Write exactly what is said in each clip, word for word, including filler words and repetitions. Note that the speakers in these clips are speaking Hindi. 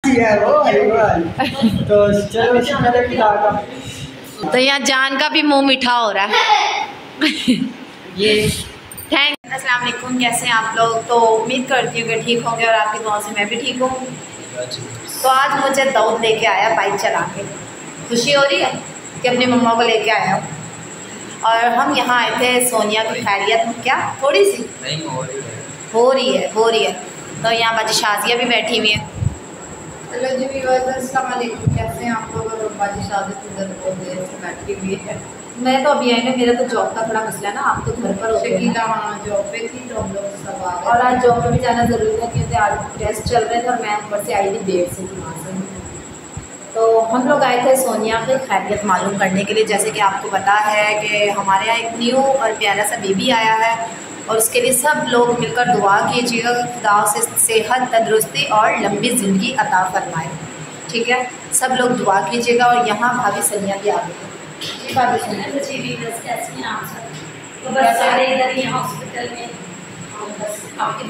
है वो तो चलो तो यहाँ जान का भी मुंह मीठा हो रहा है। ये थैंक अस्सलाम वालेकुम, कैसे हैं आप लोग? तो उम्मीद करती हूँ कि ठीक होंगे और आपकी दुआ से मैं भी ठीक हूँ। तो आज मुझे दाऊद लेके आया बाइक चला के, खुशी हो रही है कि अपनी मम्मा को लेके आया हूँ। और हम यहाँ आए थे सोनिया की खैरियत क्या थोड़ी सी नहीं हो रही है हो रही है हो रही है तो यहाँ बाजी शाजिया भी बैठी हुई है। हेलो जी व्यूअर्स, अस्सलाम वालेकुम, कैसे हैं आप लोग? और बाजी शाजिया इधर बहुत देर से बैठी हुई है। मैं तो अभी आई ना, मेरा तो जॉब का थोड़ा मसला है ना, आप तो घर पर हो गए। हाँ जॉब पे थी तो हम लोग सब आ गए और आज जॉब पे भी जाना ज़रूरी था क्योंकि आज टेस्ट चल रहे थे और मैं ऊपर से आई थी देर से वहाँ से। तो हम लोग आए थे सोनिया की खैरियत मालूम करने के लिए। जैसे कि आपको पता है कि हमारे यहाँ एक न्यू और प्यारा सा बेबी आया है और उसके लिए सब लोग मिलकर दुआ कीजिएगा, खुदा से सेहत, तंदुरुस्ती और लंबी ज़िंदगी अता फरमाए। ठीक है, सब लोग दुआ कीजिएगा। और यहाँ भाभी सनिया भी आ गई है। जी भाभी सनिया, कैसे हैं आप सब? तो बस सारे इधर ही हॉस्पिटल में बस आपके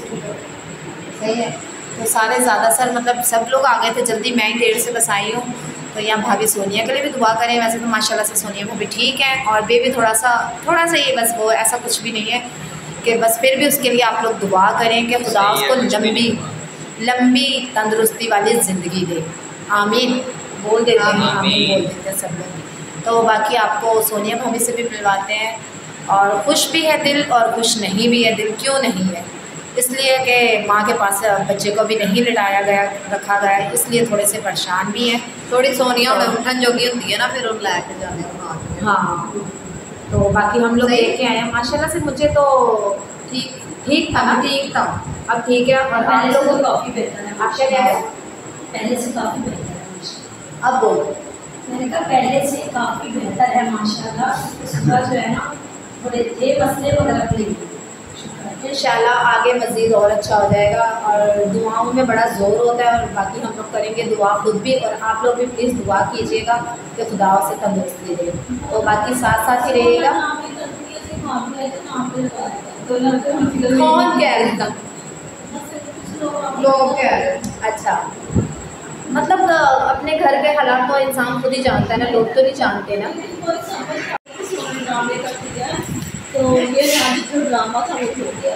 सही है। तो सारे ज़्यादा सर मतलब सब लोग आ गए थे जल्दी, मैं ही देर से बस आई हूँ। तो यहाँ भाभी सोनिया के लिए भी दुआ करें। वैसे तो माशाल्लाह से सोनिया भाभी ठीक है और बेबी थोड़ा सा थोड़ा सा ये बस वो ऐसा कुछ भी नहीं है कि बस, फिर भी उसके लिए आप लोग दुआ करें कि खुदा उसको लंबी लंबी तंदुरुस्ती वाली ज़िंदगी दे। आमीन बोल देते हैं, आमीन बोल देते हैं सब लोग। तो बाकी आपको सोनिया भाभी से भी मिलवाते हैं। और खुश भी है दिल और खुश नहीं भी है दिल। क्यों नहीं है? इसलिए कि माँ के पास बच्चे को भी नहीं लिटाया गया रखा गया, इसलिए थोड़े से परेशान भी हैं। थोड़ी सोनिया में उठन जोगी होती है ना, फिर उन लाके जाने हाँ, तो बाकी हम लोग लेके आए हैं माशाल्लाह से। मुझे तो ठीक ठीक था ना, ठीक था, अब ठीक है। और पहले आप से लोगों तो काफ़ी बेहतर है। आप क्या कह रहे हैं? पहले से काफ़ी बेहतर है। अब बोलो। मैंने कहा पहले से काफ़ी बेहतर है माशाल्लाह। उसका जो है ना थोड़े थे मसले वगैरह थे, इंशाल्लाह आगे मज़ीद और अच्छा हो जाएगा। और दुआओं में बड़ा ज़ोर होता है और बाकी हम लोग करेंगे दुआ खुद भी, और आप लोग भी प्लीज़ दुआ कीजिएगा कि खुदा से तंदुरुस्ती दे। तो बाकी साथ साथ ही रहिएगा। कौन कह रहे था? लोग कह रहे हैं। अच्छा, मतलब अपने घर के हालात तो इंसान खुद ही जानता है ना, लोग तो नहीं जानते ना। तो ये जो ड्रामा था वो हो गया।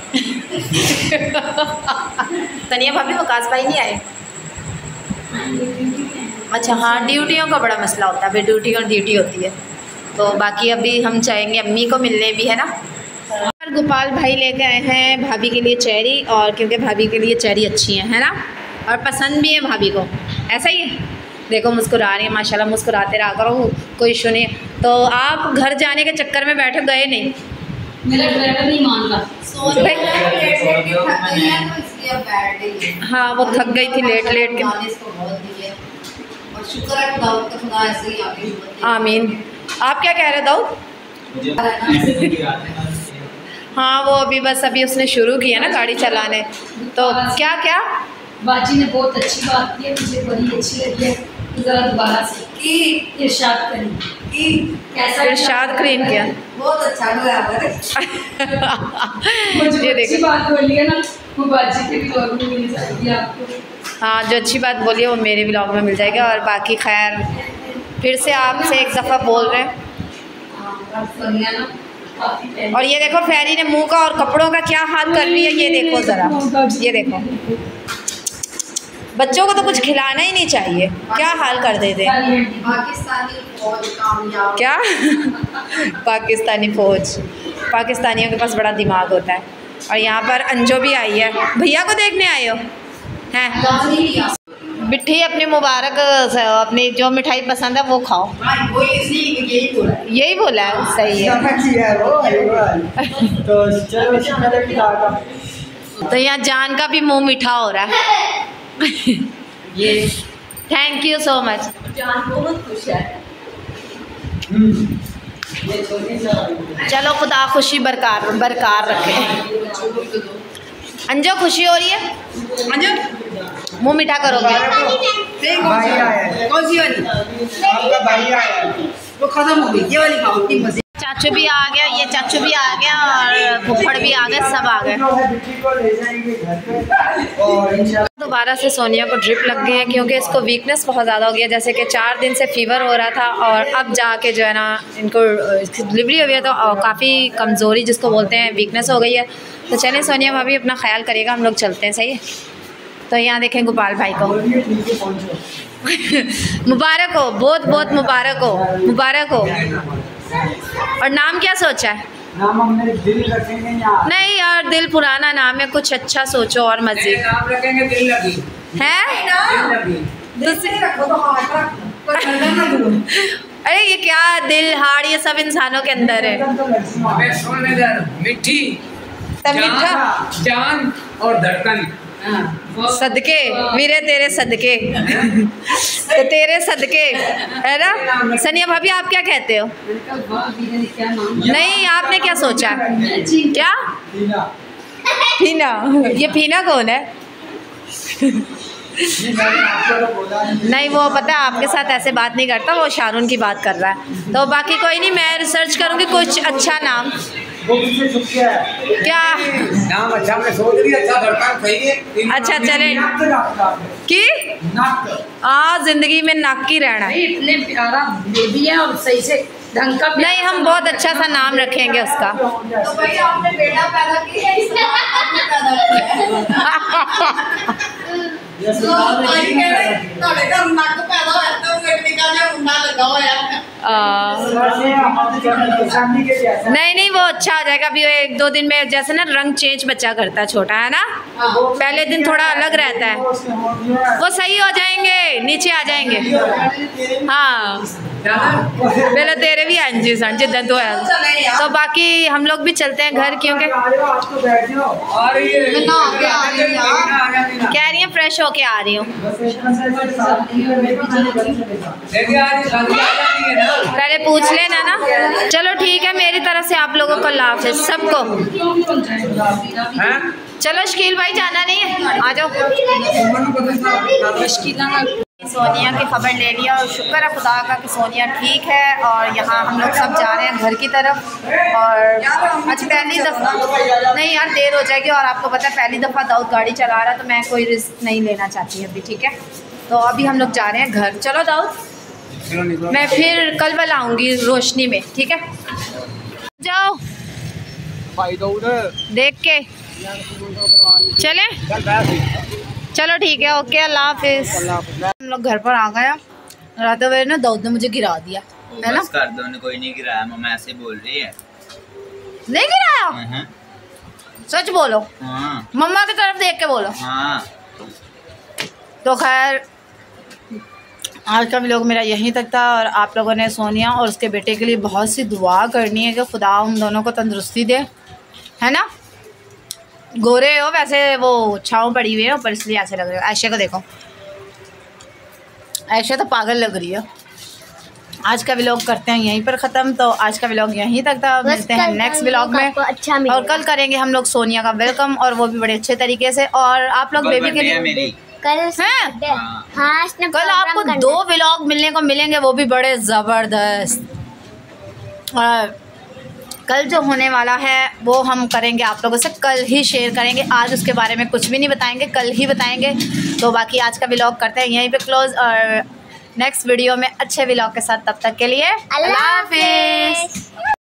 तनिया भाभी वकास भाई नहीं आए? अच्छा हाँ, ड्यूटियों का बड़ा मसला होता है, फिर ड्यूटी और ड्यूटी होती है। तो बाकी अभी हम चाहेंगे अम्मी को मिलने भी, है ना। और गोपाल भाई लेके आए हैं भाभी के लिए चेरी, और क्योंकि भाभी के लिए चेरी अच्छी है है ना, और पसंद भी है भाभी को। ऐसा ही है, देखो मुस्कुरा रही है माशाल्लाह, मुस्कुराते रहा करो, कोई इशू नहीं। तो आप घर जाने के चक्कर में बैठे गए नहीं? मेरा ड्राइवर नहीं मान रहा। हाँ वो थक गई थी लेट लेट के। शुक्र है खुदा का, खुदा ऐसे ही आगे। आमीन। आप क्या कह रहे दाऊद? हाँ वो अभी बस अभी उसने शुरू किया ना गाड़ी चलाने। तो क्या क्या बाजी ने बहुत अच्छी बात की है, मुझे बड़ी अच्छी लगी है। ज़रा दोबारा से कि इरशाद करें कि कैसा इरशाद करें क्या? बहुत अच्छा ड्राइवर है। मुझे ये अच्छी बात बोली है ना, वो बाजी के ब्लॉग में मिल जाएगी आपको। हाँ जो अच्छी बात बोली है वो मेरे ब्लॉग में मिल जाएगा। और बाकी खैर फिर से आपसे एक दफ़ा बोल रहे हैं। और ये देखो फैरी ने मुंह का और कपड़ों का क्या हाल कर रही है, ये देखो ज़रा, ये देखो। बच्चों को तो कुछ खिलाना ही नहीं चाहिए, क्या हाल कर देते। पाकिस्तानी फौज कामयाब। क्या? पाकिस्तानी फौज, पाकिस्तानियों के पास बड़ा दिमाग होता है। और यहाँ पर अंजो भी आई है, भैया को देखने आए हो हैं? बिट्ठी अपनी मुबारक अपनी जो मिठाई पसंद है वो खाओ। यही बोला है, सही है। तो यहाँ जान का भी मुंह मीठा हो रहा है। ये थैंक यू सो मच। जान बहुत खुश है। चलो खुदा खुशी बरकरार बरकरार रखे। अंजो खुशी हो रही है? अंजो मुंह मीठा करोगे? भाई आया है। कौन सी वाली? आपका भाई आया है। वो खत्म हो गई, ये वाली खाओ। चाचा चाचू भी आ गया, ये चाचू भी आ गया और फुफड़ भी आ गए, सब आ गए। दोबारा से सोनिया को ड्रिप लग गई है क्योंकि इसको वीकनेस बहुत ज़्यादा हो गया, जैसे कि चार दिन से फीवर हो रहा था और अब जाके जो है ना इनको डिलीवरी हो गया तो काफ़ी कमज़ोरी जिसको बोलते हैं वीकनेस हो गई है। तो चलें सोनिया भाभी अपना ख्याल करिएगा, हम लोग चलते हैं, सही है। तो यहाँ देखें गोपाल भाई को मुबारक हो, बहुत बहुत मुबारक हो, मुबारक हो। और नाम क्या सोचा है? नाम हमने दिल रखेंगे यार। नहीं यार, दिल पुराना नाम है, कुछ अच्छा सोचो और मज़े। नाम रखेंगे दिल लगी है। अरे ये क्या दिल हार्ट ये सब इंसानों के अंदर है। मिट्टी मीठा जान और धड़कन सदके वीरे तेरे सदके तो तेरे सदके है ना। सनिया भाभी आप क्या कहते हो? नहीं आपने क्या सोचा? क्या फीना? ये फीना कौन है? नहीं वो पता है आपके साथ ऐसे बात नहीं करता, वो शारून की बात कर रहा है। तो बाकी कोई नहीं, मैं रिसर्च करूँगी कुछ अच्छा नाम। क्या नाम अच्छा मैं सोच रही अच्छा धड़कन सही है। अच्छा चले कि हाँ जिंदगी में नाक की रहना है। इतने प्यारा बेबी है और सही से ढंग का। नहीं हम बहुत अच्छा सा नाम रखेंगे उसका। तो भाई आपने बेटा पैदा किया है, इसका आपने पैदा किया ਤੁਹਾਡੇ ਘਰ ਨੱਕ ਪੈਦਾ ਹੋਇਆ ਤਾਂ ਉਹ ਨਿੱਕਾ ਜਿਹਾ ਮੁੰਡਾ ਲੱਗਾ ਹੋਇਆ ਹੈ। नहीं नहीं वो अच्छा हो जाएगा, अभी वो एक दो दिन में जैसे ना रंग चेंज बच्चा करता है छोटा है ना, पहले दिन थोड़ा अलग रहता है, वो सही हो जाएंगे, नीचे आ जाएंगे। हाँ पहले तेरे भी एंजी सन जिद्दन तो है। तो बाकी हम लोग भी चलते हैं घर क्योंकि कह रही हैं फ्रेश होके आ रही हूँ। पहले पूछ लेना ना। चलो ठीक है, मेरी तरफ से आप लोगों को लाभ है सबको। चलो शकील भाई जाना नहीं है, आ जाओ। सोनिया की खबर ले लिया और शुक्र है खुदा का कि सोनिया ठीक है। और यहाँ हम लोग सब जा रहे हैं घर की तरफ। और अच्छा पहली दफ़ा नहीं यार देर हो जाएगी, और आपको पता है पहली दफ़ा दाऊद गाड़ी चला रहा तो मैं कोई रिस्क नहीं लेना चाहती अभी, ठीक है। तो अभी हम लोग जा रहे हैं घर। चलो दाऊद, मैं फिर कल वाला आऊँगी रोशनी में, ठीक है। जाओ देख के चले। चलो ठीक है, ओके अल्लाह हाफिज़। हम लोग घर पर आ गए। रात वेर ना दाऊद ने मुझे गिरा दिया है ना। कर दो, ने कोई नहीं गिराया, मम्मा ऐसे बोल रही है। नहीं गिराया? सच बोलो। हाँ। मम्मा की तरफ देख के बोलो। हाँ। तो खैर आज का व्लॉग मेरा यहीं तक था, और आप लोगों ने सोनिया और उसके बेटे के लिए बहुत सी दुआ करनी है कि खुदा उन दोनों को तंदुरुस्ती दे, है ना। गोरे हो वैसे, वो छाँव पड़ी हुई है ऊपर इसलिए ऐसे लग रहे हो। ऐशा को देखो, ऐशा तो पागल लग रही है। आज का व्लॉग करते हैं यहीं पर ख़त्म। तो आज का व्लॉग यहीं तक था, मिलते हैं नेक्स्ट व्लॉग में। अच्छा और कल करेंगे हम लोग सोनिया का वेलकम, और वो भी बड़े अच्छे तरीके से। और आप लोग बेबी के लिए कल हैं? हाँ कल आपको दो व्लॉग मिलने को मिलेंगे, वो भी बड़े ज़बरदस्त। और कल जो होने वाला है वो हम करेंगे आप लोगों से कल ही शेयर करेंगे। आज उसके बारे में कुछ भी नहीं बताएंगे, कल ही बताएंगे। तो बाकी आज का व्लॉग करते हैं यहीं पे क्लोज, और नेक्स्ट वीडियो में अच्छे व्लॉग के साथ। तब तक के लिए अल्लाह हाफिज़।